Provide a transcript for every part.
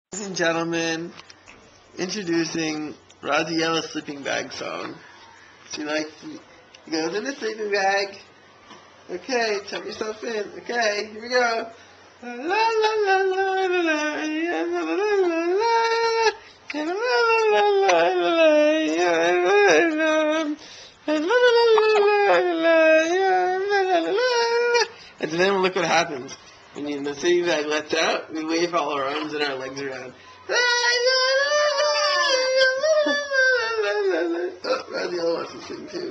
Ladies and gentlemen, introducing Raziela's sleeping bag song. She likes goes in the sleeping bag. Okay, tuck yourself in. Okay, here we go. La la la la la la la la and then look what happens. When the sleeping bag lets out, we wave all our arms and our legs around. Oh, Raziela wants to sing too.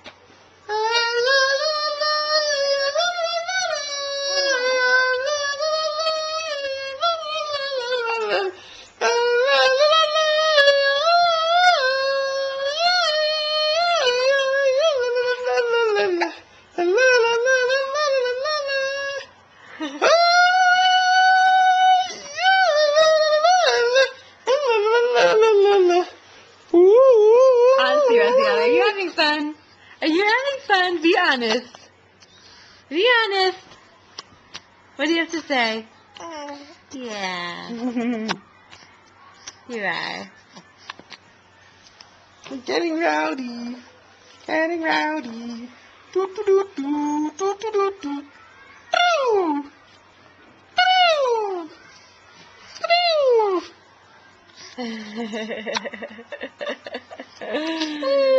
Honestly, Raziela, are you having fun? Are you having fun? Be honest. Be honest. What do you have to say? Yeah. You are. We're getting rowdy. Getting rowdy. Do do do do do do do do. Boo! Boo!